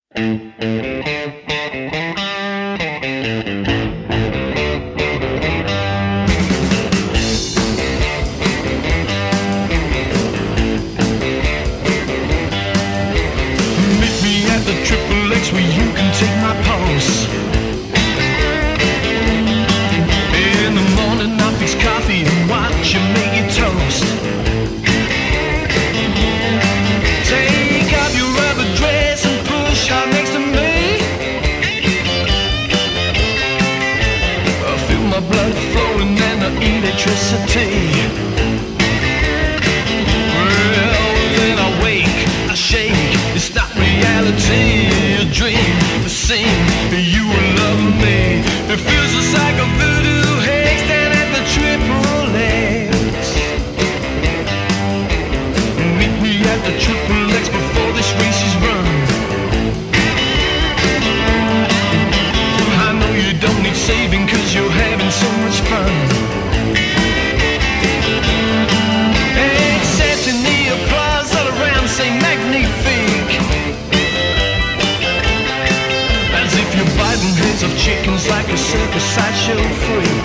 XXX where you can take my pulse. In the morning I fix coffee and watch you make your toast. Take off your rubber dress and push hard next to me. I feel my blood flowing and the electricity. Well, then I wake, I shake, it's not reality. A dream, a scene, you were loving me. It feels just like a voodoo hex down at the XXX. Meet me at the XXX before this race is run. I know you don't need saving cause you're having so much fun. Accepting the applause all around, say magnifique. As if you're biting heads of chickens like a circus sideshow freak.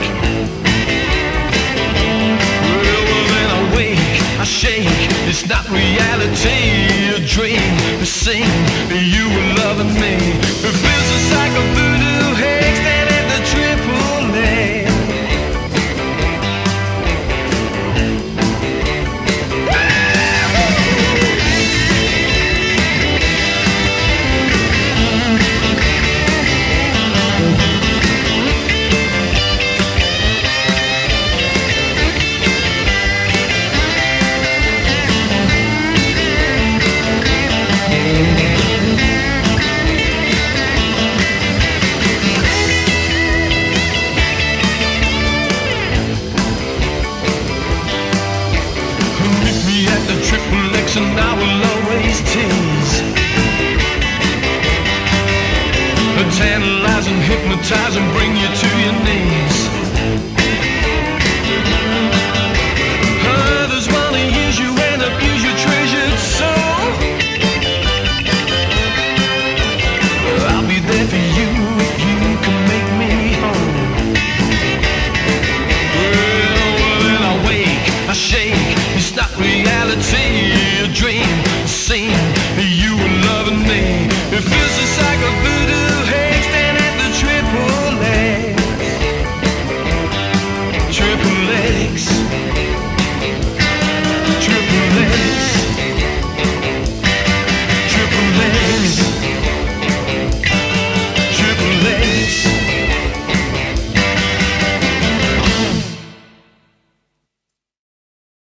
Well, then I wake, I shake, it's not reality. A dream, a scene, you were loving me. It feels just like a voodoo hex down at the XXX. XXX and I will always tease. Tantalize and hypnotize and bring you to your knees. Others wanna use you and abuse your treasured soul. I'll be there for you if you can make me whole. Well, then I wake, I shake, it's not reality. A dream, a scene, you were loving me. It feels just like a